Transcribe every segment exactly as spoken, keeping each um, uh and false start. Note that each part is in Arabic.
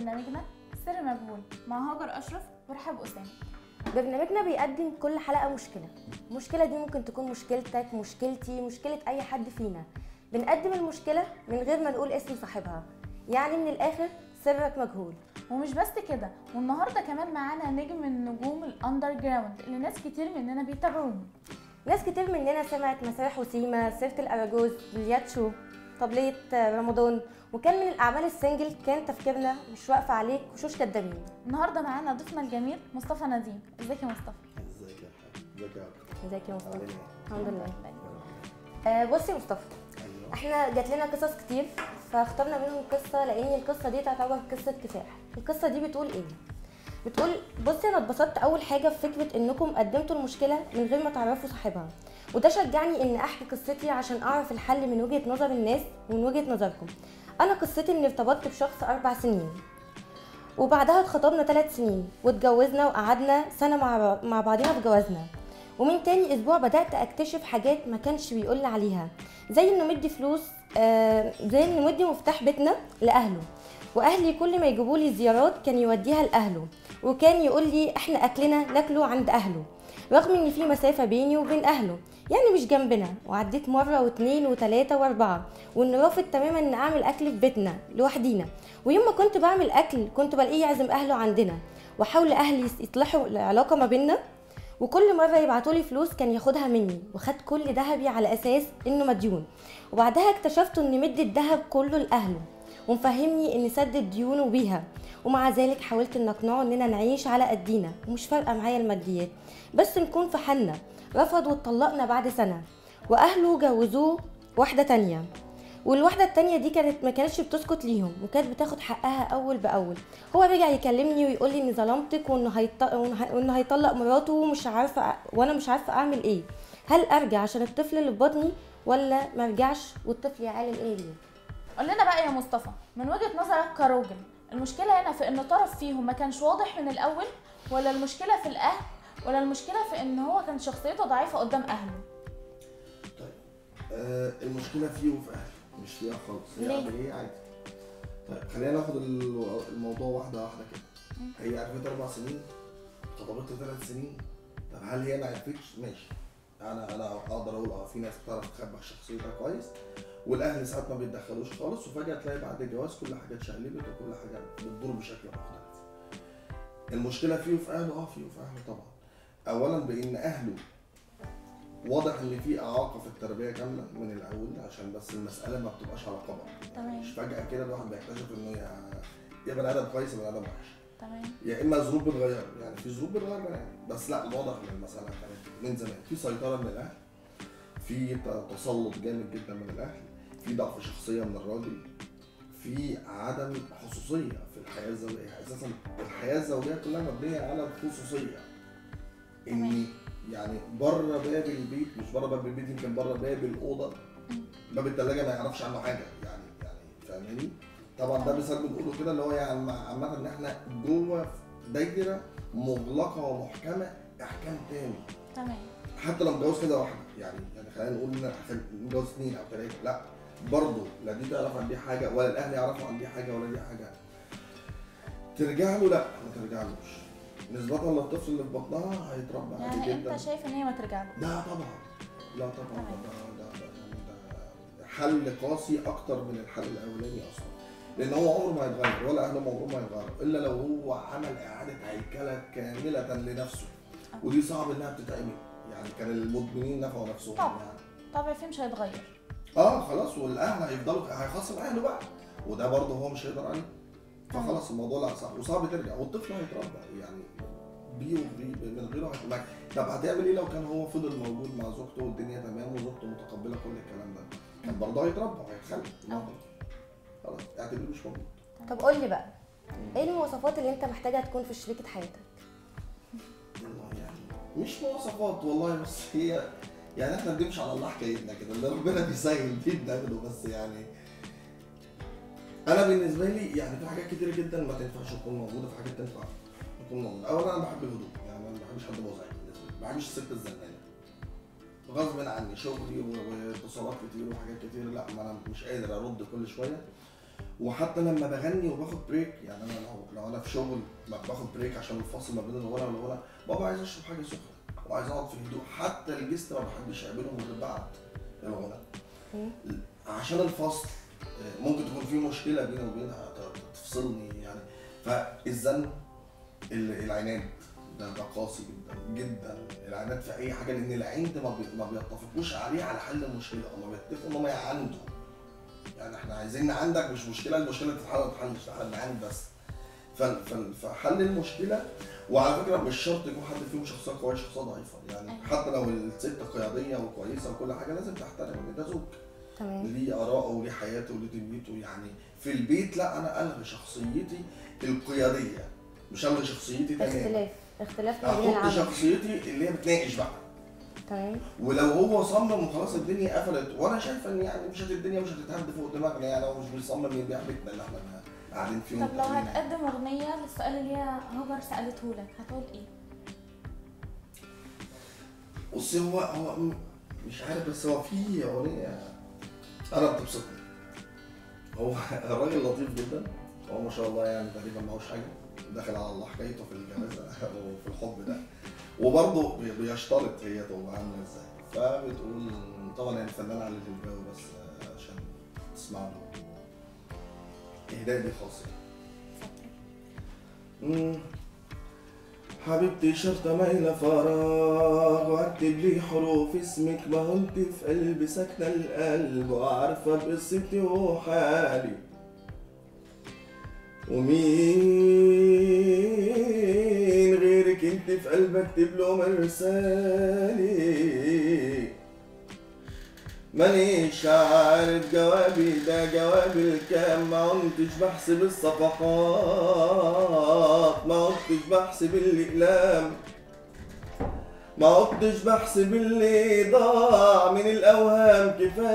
برنامجنا سر مجهول مع هاجر أشرف ورحاب أسامة. برنامجنا بيقدم كل حلقة مشكلة. المشكلة دي ممكن تكون مشكلتك، مشكلتي، مشكلة أي حد فينا. بنقدم المشكلة من غير ما نقول اسم صاحبها، يعني من الآخر سرك مجهول. ومش بس كده، والنهارده كمان معانا نجم من نجوم الأندر جراوند اللي ناس كتير مننا بيتابعوهم. ناس كتير مننا سمعت مسارح وسيمة، سيرة الأراجوز، بلياتشو، طبلية رمضان، وكان من الأعمال السنجل كان تفكيرنا مش واقفة عليك وشوش كدابين. النهارده معانا ضيفنا الجميل مصطفى نديم. ازيك يا مصطفى؟ ازيك يا حبيبي؟ ازيك يا عبد؟ ازيك يا مصطفى؟ عامل الحمد لله. آه بصي يا مصطفى، ايوه احنا جات لنا قصص كتير فاخترنا منهم قصه، لان القصه دي تعتبر قصه كفاح. القصه دي بتقول ايه؟ بتقول بصي انا اتبسطت اول حاجه في فكره انكم قدمتوا المشكله من غير ما تعرفوا صاحبها، وده شجعني ان احكي قصتي عشان اعرف الحل من وجهه نظر الناس ومن وجهه نظركم. انا قصتي اني ارتبطت بشخص اربع سنين، وبعدها اتخطبنا ثلاث سنين واتجوزنا وقعدنا سنه مع مع بعضنا في جوازنا. ومن تاني اسبوع بدات اكتشف حاجات ما كانش بيقول لي عليها، زي انه مدي فلوس، آه زي انه مدي مفتاح بيتنا لاهله، واهلي كل ما يجيبوا لي زيارات كان يوديها لاهله، وكان يقول لي احنا اكلنا ناكله عند اهله، رغم ان في مسافه بيني وبين اهله، يعني مش جنبنا. وعديت مره واثنين وثلاثه واربعه، وان رافض تماما ان اعمل اكل في بيتنا لوحدينا. ويوم ما كنت بعمل اكل كنت بلاقيه يعزم اهله عندنا، وحاول اهلي يصلحوا العلاقه ما بيننا، وكل مره يبعتوا لي فلوس كان ياخدها مني، وخد كل ذهبي على اساس انه مديون. وبعدها اكتشفت اني مدي الذهب كله لاهله، ومفهمني اني سدد ديونه بيها. ومع ذلك حاولت ان اقنعه اننا نعيش على قدينا ومش فارقه معايا الماديات، بس نكون في حالنا. رفض واتطلقنا بعد سنه، واهله جوزوه واحده تانية، والواحده التانية دي كانت ما كانتش بتسكت ليهم، وكانت بتاخد حقها اول باول. هو رجع يكلمني ويقول لي اني ظلمتك، وانه هيط... وانه هيطلق مراته، ومش عارفه وانا مش عارفه اعمل ايه. هل ارجع عشان الطفل اللي في بطني، ولا ما ارجعش والطفل يعلم ايه ليه؟ قول لنا بقى يا مصطفى، من وجهة نظرك كراجل، المشكلة هنا في ان طرف فيهم ما كانش واضح من الاول، ولا المشكلة في الاهل، ولا المشكلة في ان هو كان شخصيته ضعيفة قدام اهله؟ طيب آه المشكله فيه وفي اهله، مش فيها خالص. ليه؟ يعني ايه عادي. طيب خلينا ناخد الو- الموضوع واحده واحده كده. هي عرفت اربع سنين، خطبتها ثلاث سنين. طب هل هي ما عرفتش؟ ماشي، انا انا اقدر اقول اه في ناس بتعرف تخبي شخصيتها كويس، والاهل ساعات ما بيتدخلوش خالص، وفجاه تلاقي بعد الجواز كل حاجه اتشقلبت وكل حاجه بتدور بشكل مختلف. المشكله فيه وفي اهله، اه فيه وفي اهله طبعا. اولا بان اهله واضح ان في اعاقه في التربيه كامله من الاول، عشان بس المساله ما بتبقاش على قدر. تمام. مش فجاه كده الواحد بيكتشف انه يا يا بني ادم كويس يا بني ادم وحش، تمام. يا اما ظروف بتغير. يعني في ظروف بتغير بني ادم، بس لا واضح ان المساله كانت من زمان في سيطره من الاهل، في تسلط جامد جدا من الاهل، في ضعف شخصيه من الراجل، في عدم خصوصيه في الحياه الزوجيه. اساسا الحياه الزوجيه كلها مبنيه على الخصوصيه، اني يعني بره باب البيت، مش بره باب البيت، يمكن بره باب الاوضه، باب الثلاجه ما يعرفش عنه حاجه. يعني يعني فاهماني؟ طبعا ده مثال بنقوله كده اللي هو يعني عامه ان احنا جوه دايره مغلقه ومحكمه احكام تاني. تمام. حتى لو متجوز كده واحده، يعني يعني خلينا نقول ان متجوز اثنين او ثلاثه، لا برضه لا دي تعرف عن دي حاجه، ولا الاهل يعرفوا عن دي حاجه، ولا دي حاجه ترجع له. لا ما ترجعلوش، نسبة للطفل اللي في بطنها هيتربى عادي يعني جدا. انت شايف ان هي ما ترجع له؟ لا طبعا، لا طبعا. تمام. ده ده ده ده حل قاسي اكتر من الحل الاولاني اصلا، لان هو عمره ما هيتغير، ولا اهله عمره ما هيتغيروا الا لو هو عمل اعاده هيكله كامله لنفسه، ودي صعب انها بتتعمل. يعني كان المدمنين نفعوا نفسهم. طبعا. يعني طبعا فيه مش هيتغير. اه خلاص، والاهل هيفضلوا هيخاصم اهله بقى، وده برضه هو مش هيقدر عليه. فخلاص الموضوع لا صعب، وصعب ترجع، والطفل هيتربى يعني بيه وبيه من غيره هيتربى. طب هتعمل ايه لو كان هو فضل موجود مع زوجته والدنيا تمام وزوجته متقبله كل الكلام ده؟ كان برضه هيتربى وهيتخلق. خلاص اعتبره مش موجود. طب قول لي بقى، ايه المواصفات اللي انت محتاجها تكون في شريكة حياتك؟ والله يعني مش مواصفات والله، بس هي يعني احنا بنمشي على الله حكايتنا كده، اللي ربنا بيسهل فيه بنعمله. بس يعني انا بالنسبه لي يعني في حاجات كتيره جدا ما تنفعش تكون موجوده، في حاجات تنفع تكون موجوده. اولا انا بحب الهدوء، يعني ما بحبش حد مزعج، ما بحبش الست الزنانه غصب عني، شغلي واتصالات كتير وحاجات كتير، لا ما انا مش قادر ارد كل شويه. وحتى لما بغني وباخد بريك، يعني انا لو لو انا في شغل باخد بريك عشان الفاصل ما بين الغنى والغنى، بابا عايز اشرب حاجه سخنه وعايز اقعد في هدوء. حتى الجست ما بحبش اقابلهم غير بعد الغنى عشان الفصل ممكن تكون في مشكله بيني وبينها تفصلني يعني. فالزن العناد ده ده قاسي جدا جدا، العناد في اي حاجه، لان العند ما بيتفقوش عليه على حل المشكله، هما بيتفقوا ان هم يعندوا. يعني احنا عايزين عندك مش مشكله، المشكله تتحل ما تتحلش، احنا بنعاند بس. فحل المشكله، وعلى فكره مش شرط يكون حد فيهم شخصيه قويه شخصيه ضعيفه، يعني حتى لو الست قياديه وكويسه وكل حاجه لازم تحترم ان ده زوج. تمام. ليه آراءه وليه حياته وليه دنيته. يعني في البيت لا، انا الغي شخصيتي القياديه، مش الغي شخصيتي تماما. اختلاف اختلاف ما بين العمل. احط شخصيتي اللي هي بتناقش بقى. تمام. ولو هو صمم وخلاص الدنيا قفلت، وانا شايفه ان يعني مش الدنيا مش هتتهد فوق دماغنا، يعني هو مش بيصمم يبيع بيتنا اللي احنا قاعدين فيه. طب لو هتقدم اغنيه للسؤال اللي هي هاجر سالته لك هتقول ايه؟ بصي هو هو مش عارف، بس هو في اغنيه انا بتبسطني. هو الراجل لطيف جدا، هو ما شاء الله يعني تقريبا معهوش حاجه، داخل على الله حكايته في الجواز وفي الحب ده، وبرضه بيشترط هي تبقى عامله ازاي. فبتقول طبعا هي الفنانه علي الجو، بس عشان تسمع له اهداء دي خاصه. امم حبيبتي شرطه مايله فراغ، واكتب لي حروف اسمك، ما هو انت في قلبي ساكنه القلب، وعارفه بقصتي وحالي، ومين غيرك انت في قلبي اكتب له مرسالي. مانيش عارف جوابي ده جواب الكام، ما عدتش بحسب الصفحات، ما عدتش بحسب الاقلام، ما عدتش بحسب اللي ضاع من الاوهام.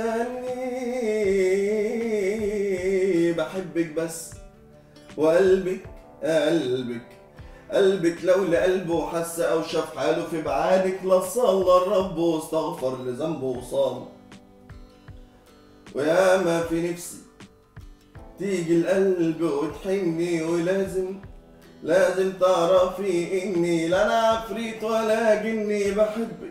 كفاني بحبك بس، وقلبك قلبك قلبك لو لقلبه حس او شاف حاله في بعادك، لصلى الرب واستغفر لذنبه وصام. ويا ما في نفسي تيجي القلب وتحني، ولازم لازم تعرفي اني لا انا عفريت ولا جني. بحبك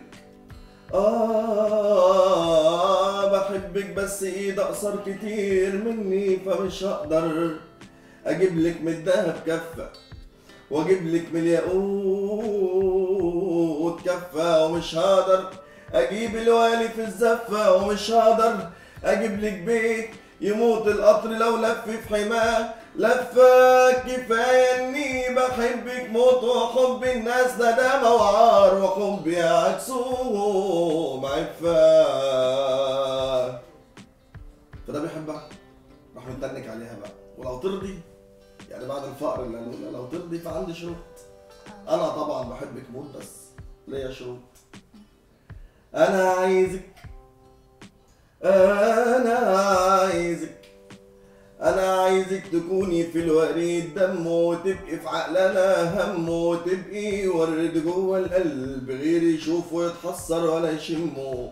اه بحبك بس ايد اقصر كتير مني، فمش هقدر اجيب لك من الدهب كفه، واجيب لك من الياقوت كفه، ومش هقدر اجيب الوالي في الزفه، ومش هقدر اجيب لك بيت يموت القطر لو لف في حماه لفه. كفايه اني بحبك موت، وحب الناس ندامه وعار، وحبي عكسه معفه. فده بيحبها راح متنك عليها بقى، ولو ترضي يعني بعد الفقر اللي قالوا لو ترضي فعندي شروط. انا طبعا بحبك موت بس ليا شروط. انا عايزك انا عايزك انا عايزك تكوني في الوريد دم، وتبقي في عقلنا هم، وتبقي ورد جوه القلب غير يشوف ويتحسر ولا يشمه.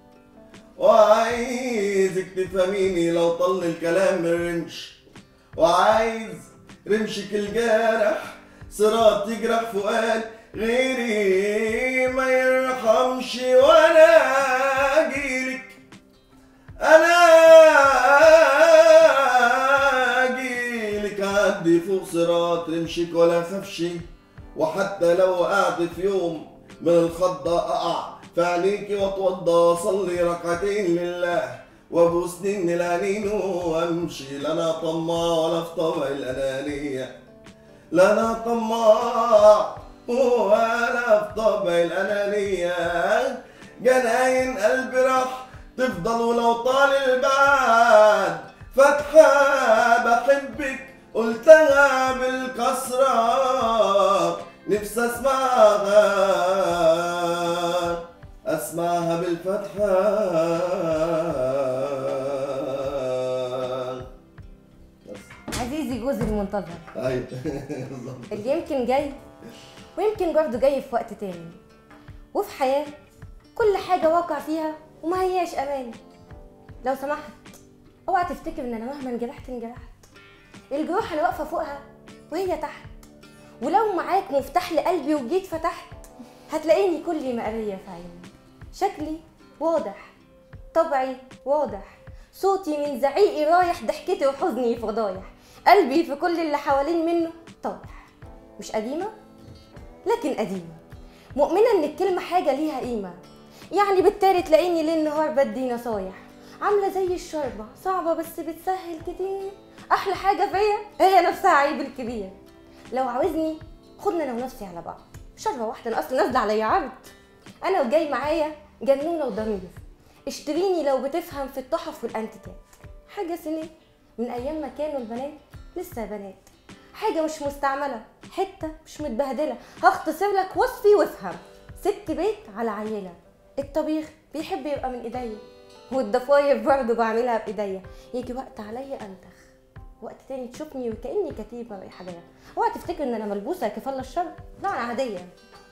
وعايزك تفهميني لو طل الكلام من رمش، وعايز رمشك الجارح صراط يجرح فؤاد غيري ما يرحمش. وانا اجيلك انا اجيلك عدي فوق صراط رمشك ولا خافش، وحتى لو وقعت في يوم من الخضة اقع في عينيكي واتوضى واصلي ركعتين لله، وابوس دين العنين وامشي. لا انا طماع ولا في طبع الانانيه، لا انا طماع ولا في طبع الانانيه. جناين قلبي راح تفضل ولو طال البعد فتحه. بحبك قلتها بالكسره، نفسي اسمعها اسمعها بالفتحه. عزيزي جوزي المنتظر، ايوه اللي يمكن جاي ويمكن برضه جاي في وقت تاني، وفي حياة كل حاجة واقع فيها وما هياش أمان. لو سمحت اوعى تفتكر ان انا مهما انجرحت انجرحت. الجروح انا واقفه فوقها وهي تحت، ولو معاك مفتاح لقلبي وجيت فتحت هتلاقيني كلي مقريه في عيني. شكلي واضح، طبعي واضح، صوتي من زعيقي رايح، ضحكتي وحزني فضايح، قلبي في كل اللي حوالين منه طايح. مش قديمه لكن قديمه، مؤمنه ان الكلمه حاجه ليها قيمه، يعني بالتالي تلاقيني ليل نهار بدي نصايح، عامله زي الشوربه صعبه بس بتسهل كتير، احلى حاجه فيا هي نفسها عيب الكبير. لو عاوزني خدنا انا ونفسي على بعض، شربه واحده انا اصلا نازله عليا عرض، انا وجاي معايا جنونه وضمير، اشتريني لو بتفهم في التحف والانتيكات، حاجه سنين من ايام ما كانوا البنات لسه بنات، حاجه مش مستعمله، حته مش متبهدله، هختصر لك وصفي وافهم، ست بيت على عيله، الطبيخ بيحب يبقى من ايديا، والضفاير برضه بعملها بايديا، يجي وقت عليا انتخ، وقت تاني تشوفني وكاني كتيبه رايحه جايه. اوعى تفتكر ان انا ملبوسه كفله الشر، لا انا عاديه.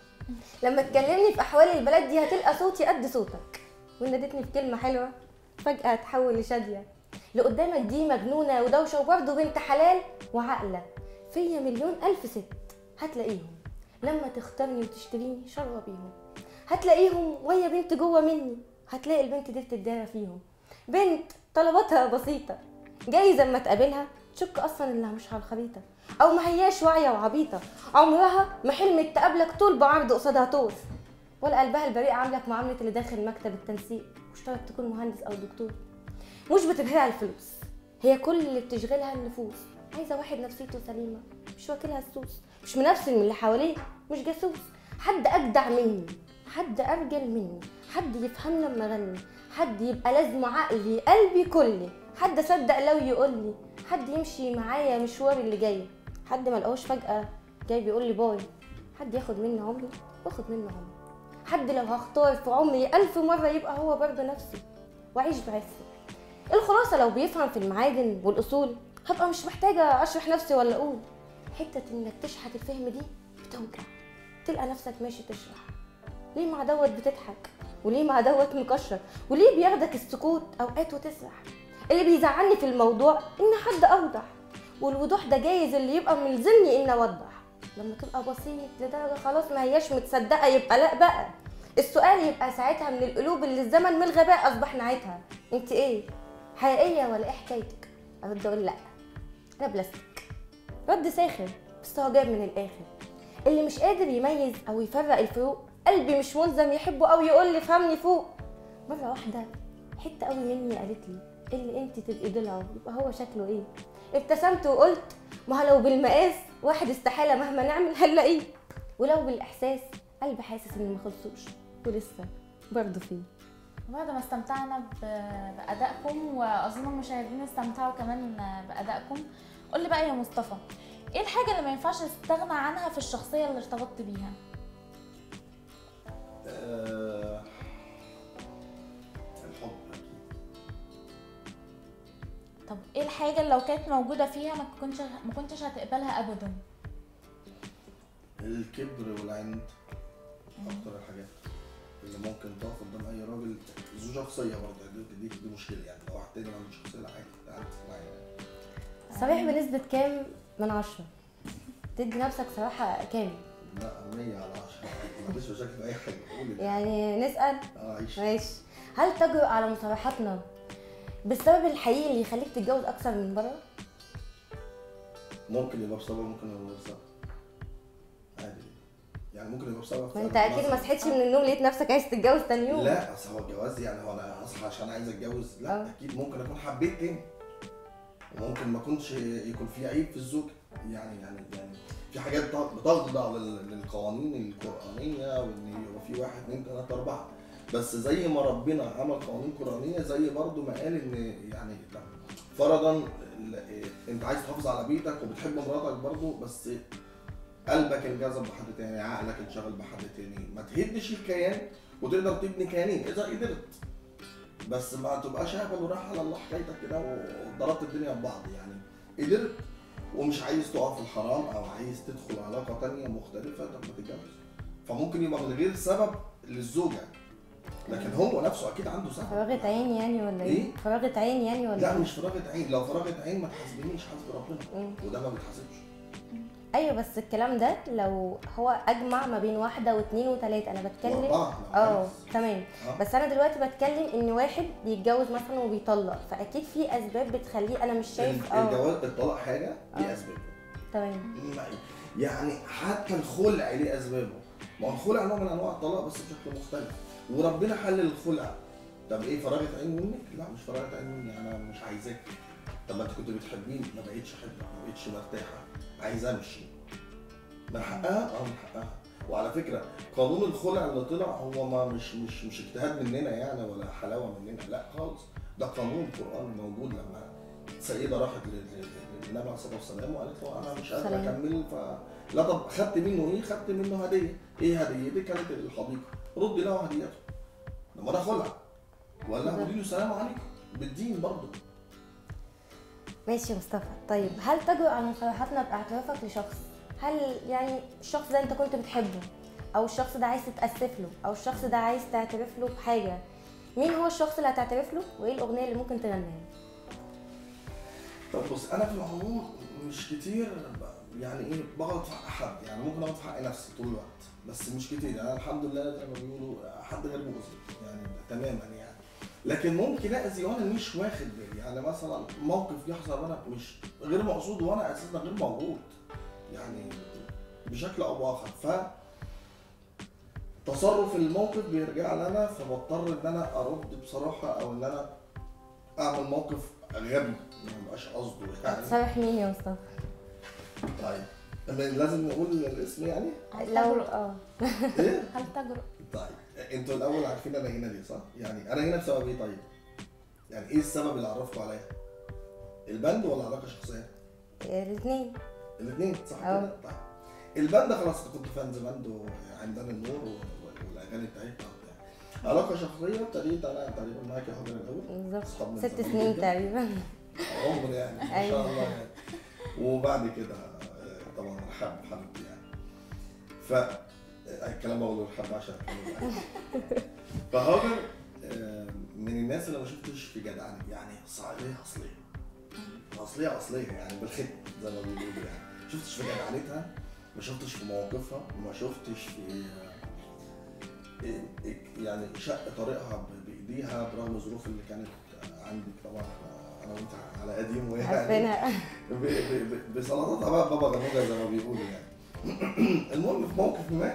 لما تكلمني في احوال البلد دي هتلقى صوتي قد صوتك، وان اديتني في كلمه حلوه فجاه هتحول لشاديه. اللي قدامك دي مجنونه ودوشه وبرضه بنت حلال وعاقله، فيا مليون الف ست هتلاقيهم لما تختارني وتشتريني شربه بيهم، هتلاقيهم وهي بنت جوه مني، هتلاقي البنت دي بتتدارى فيهم، بنت طلباتها بسيطه، جايز اما تقابلها تشك اصلا انها مش على الخريطه، او ما هياش واعيه وعبيطه، عمرها ما حلمت تقابلك طول بعرض قصادها طول، ولا قلبها البريء عاملك معامله اللي داخل مكتب التنسيق مشترك تكون مهندس او دكتور. مش بتبهرها الفلوس، هي كل اللي بتشغلها النفوس، عايزه واحد نفسيته سليمه، مش واكلها السوس، مش منافسن من اللي حواليه، مش جاسوس، حد اجدع مني، حد ارجل مني، حد يفهمنا لما اغني، حد يبقى لازمه عقلي قلبي كلي، حد اصدق لو يقول لي، حد يمشي معايا مشواري اللي جاي، حد ما لقاهوش فجاه جاي بيقول لي باي، حد ياخد مني عمري واخد منه عمري، حد لو هختار في عمري ألف مره يبقى هو برضه نفسي واعيش بعفه. الخلاصه لو بيفهم في المعادن والاصول هبقى مش محتاجه اشرح نفسي ولا اقول، حته انك تشحت الفهم دي بتوجع، تلقى نفسك ماشي تشرح ليه مع دوت بتضحك وليه مع دوت مكشر، وليه بياخدك السكوت اوقات وتسرح. اللي بيزعلني في الموضوع ان حد اوضح، والوضوح ده جايز اللي يبقى ملزمني ان اوضح، لما تبقى بسيط لدرجه خلاص ما هياش متصدقه يبقى لا بقى، السؤال يبقى ساعتها من القلوب اللي الزمن من الغباء اصبح ناعتها، انت ايه حقيقيه ولا ايه حكايتك؟ ارد اقول لا انا بلاستيك، رد ساخر بس هو جايب من الاخر. اللي مش قادر يميز او يفرق الفروق قلبي مش ملزم يحبه او يقول لي فهمني فوق. مره واحده حته قوي مني قالت لي اللي انت تبقي ضلعه يبقى هو شكله ايه؟ ابتسمت وقلت ما لو بالمقاس واحد استحاله مهما نعمل هنلاقيه، ولو بالاحساس قلبي حاسس ان ما خلصوش ولسه برضه فيه. بعد ما استمتعنا ب- بأدائكم وأظن المشاهدين استمتعوا كمان بأدائكم، قول لي بقى يا مصطفى، ايه الحاجة اللي ما ينفعش تستغنى عنها في الشخصية اللي ارتبطت بيها؟ آه، الحب أكيد. طب ايه الحاجة اللي لو كانت موجودة فيها ما كنتش ما كنتش هتقبلها أبدا؟ الكبر والعند أكتر الحاجات اللي ممكن تقف قدام أي راجل ذو شخصية برضه، دي, دي, دي مشكلة يعني، لو واحد تاني ما عندوش شخصية لا عادي تعالى معايا. صريح بنسبه كام من عشرة؟ تدي نفسك صراحه كام؟ لا مية على عشرة، ما عنديش مشاكل في أي حاجة، قولي ده. يعني نسال. اه عيش. ماشي. هل تجرؤ على مصارحتنا بالسبب الحقيقي اللي يخليك تتجوز اكثر من مره؟ ممكن يبقى بسبب، ممكن يبقى بسبب عادي يعني، ممكن يبقى بسبب. ما انت اكيد ما صحيتش من النوم لقيت نفسك عايز تتجوز تاني يوم. لا اصل هو الجواز يعني هو انا اصحى عشان عايز اتجوز؟ لا أه. اكيد ممكن اكون حبيت تاني، وممكن ما اكونش يكون في عيب في الزوج يعني يعني يعني في حاجات بتخضع لل- للقوانين القرآنية، وان يبقى في واحد اتنين تلاته اربعه، بس زي ما ربنا عمل قوانين قرآنية زي برضو ما قال ان يعني لا فرضا ال- انت عايز تحافظ على بيتك وبتحب مراتك برضو، بس قلبك انجذب بحد تاني، عقلك انشغل بحد تاني، ما تهدش الكيان وتقدر تبني كيانين اذا قدرت، بس ما تبقاش هبل وراح على الله حكايتك كده وضربت الدنيا ببعض يعني. قدرت ومش عايز تقع في الحرام او عايز تدخل علاقه تانيه مختلفه، طب ما تتجوز. فممكن يبقى من غير سبب للزوجه، لكن هو نفسه اكيد عنده سبب. فراغة عين يعني ولا ايه؟ إيه؟ فراغة عين يعني ولا لا ايه؟ مش فراغة عين، لو فراغة عين ما تحاسبنيش، حاسب ربنا، مم. وده ما بيتحاسبش. ايوه بس الكلام ده لو هو اجمع ما بين واحده واثنين وثلاثه، انا بتكلم وأربعة لو اه عايز. تمام. آه. بس انا دلوقتي بتكلم ان واحد بيتجوز مثلا وبيطلق، فاكيد في اسباب بتخليه، انا مش شايف ال- اه الجواز الطلاق حاجه ليه آه. اسباب. تمام. ما- يعني حتى الخلع ليه اسبابه. ما هو الخلع نوع من انواع الطلاق بس بشكل مختلف، وربنا حلل الخلع. طب ايه فراغة عين منك؟ لا مش فراغة عين مني، انا مش عايزاك. طب ما انت كنت بتحبيني، ما بقيتش احبك، ما بقيتش مرتاحه، عايز امشي. من حقها؟ اه من حقها. وعلى فكره قانون الخلع اللي طلع هو ما مش مش مش اجتهاد مننا يعني ولا حلاوه مننا، لا خالص. ده قانون قرآني موجود. لما سيده راحت ل- ل- للنبي عليه الصلاه والسلام وقالت له انا مش قادره سلام. اكمل، ف لا طب خدت منه ايه؟ خدت منه هديه. ايه هديتي؟ كانت الحديقه، رد له هديته. لما ده خلع ولا قولي له سلام عليكم بالدين برضه. ماشي يا مصطفى. طيب هل تجرؤ على مصالحتنا باعترافك لشخص؟ هل يعني الشخص ده انت كنت بتحبه، او الشخص ده عايز تتاسف له، او الشخص ده عايز تعترف له بحاجه، مين هو الشخص اللي هتعترف له وايه الاغنيه اللي ممكن تغنيها؟ طب بص انا في العموم مش كتير ب- يعني ايه بغلط في حق حد، يعني ممكن اغلط في حق نفسي طول الوقت بس مش كتير. انا الحمد لله زي ما بيقولوا حد غير مؤذي يعني تماما يعني. لكن ممكن اذي وانا مش واخد بالي، يعني مثلا موقف يحصل وانا مش غير مقصود وانا اساسا غير موجود يعني بشكل او باخر، ف تصرف الموقف بيرجع لنا، فبضطر ان انا ارد بصراحه او ان انا اعمل موقف غبي ما يبقاش قصده يعني. هتصالح مين يا مصطفى؟ طيب لازم نقول الاسم يعني؟ لو اه ايه؟ هل تجرؤ؟ طيب انتوا الاول عارفين انا هنا ليه صح؟ يعني انا هنا بسبب ايه طيب؟ يعني ايه السبب اللي عرفكوا عليا؟ البند ولا علاقه شخصيه؟ الاثنين. الاثنين صح اه. كده؟ طيب البند خلاص كنت فانز باند وعندنا النور و- والاغاني بتاعتنا وبتاع. علاقه شخصيه ابتديت انا تقريبا معاك يا حضر الاول. بالظبط أصحاب من ست زمان سنين جداً. تقريبا. عمر يعني ما شاء أيوة. الله يعني. وبعد كده آه، طبعا رحاب حبيبتي يعني. ف آه، الكلام بقوله رحاب عشان أتكلم معاك. فهاجر آه، من الناس اللي ما شفتش في جدعنة يعني صعيدية أصلية. أصلية أصلية يعني بالخط زي ما بيقولوا يعني. ما شفتش في جدعنتها، ما شفتش في مواقفها، ما شفتش في آه، إيه- إيه- يعني شق طريقها ب- بإيديها برغم الظروف اللي كانت آه، عندك طبعا آه، أنا وأنت على قديم ويعني عارفينها. ب- ب- ب- بسلطاتها بقى بابا غنوجه زي ما بيقولوا يعني. المهم في موقف ما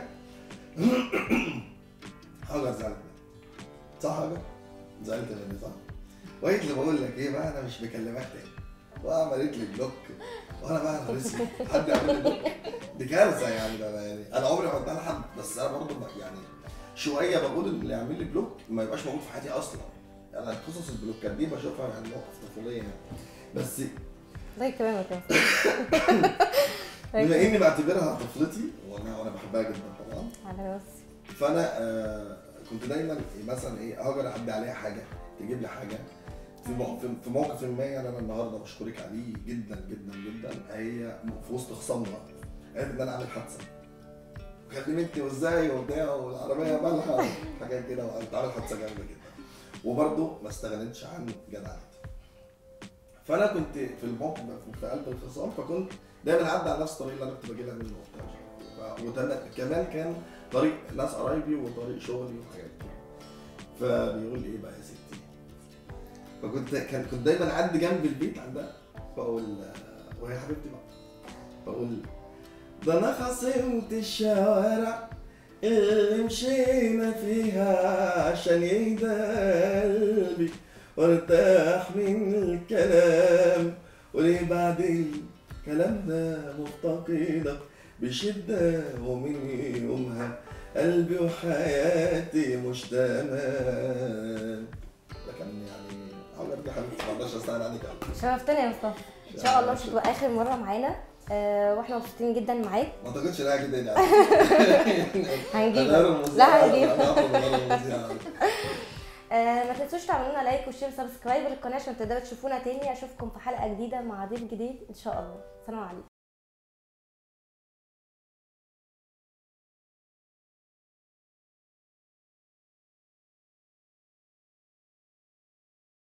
هاجر زعلت مني. صح هاجر؟ زعلت مني صح؟ وقالت لي بقول لك ايه بقى انا مش بكلمك تاني. وعملت لي بلوك وانا بقى انا رزقي حد يعمل لي بلوك دي كارثه يعني. ده أنا يعني انا عمري ما عملتها لحد بس انا برضه يعني شويه بقول ان اللي يعمل لي بلوك ما يبقاش موجود في حياتي اصلا. يعني أنا قصص البلوكات دي بشوفها يعني مواقف طفوليه يعني. بس الله يكرمك يا مصطفى. بما اني بعتبرها طفلتي وانا وانا بحبها جدا طبعا، على راسي. فانا آه كنت دايما مثلا ايه هاجر اعدي عليها حاجه تجيب لي حاجه في مو- في- في موقف ما يعني انا النهارده بشكرك عليه جدا جدا جدا. هي في وسط خصامنا قالت ان انا عامل حادثه، كلمتني وازاي وبتاع والعربيه مالها حاجات كده، وقالت عامل حادثه جامده جدا وبرده ما استغنتش عن جدعنتي. فانا كنت في الموقف في قلب الخصام، فكنت دايما اعدي على نفس الطريق اللي انا كنت باجي لها منه وبتاع مش عارف ايه. وكمان كان طريق ناس قرايبي وطريق شغلي وحاجات كده. فبيقول لي ايه بقى يا ستي، فكنت كان كنت دايما اعدي جنب البيت عندها فاقول وهي حبيبتي بقى بقول ده انا خصمت الشوارع اللي مشينا فيها عشان يهدى قلبي وارتاح من الكلام، وليه بعد الكلام ده مفتقدك بشدة ومن يومها قلبي وحياتي مش تمام. ده كان يعني هاجر دي حبيبتي ما اقدرش استغنى عنك ابدا. شرفتنا يا مصطفى. ان شاء الله مش هتبقى اخر مره معانا. أه واحنا مبسوطين جدا معاك. ما اعتقدش ان هي كده يعني. هنجيبك. لا هنجيبك. هنجيبك. آه ما تنسوش تعملوا لنا لايك وشير وسبسكرايب للقناه عشان تقدروا تشوفونا تاني. اشوفكم في حلقه جديده مع ضيف جديد ان شاء الله. سلام عليكم.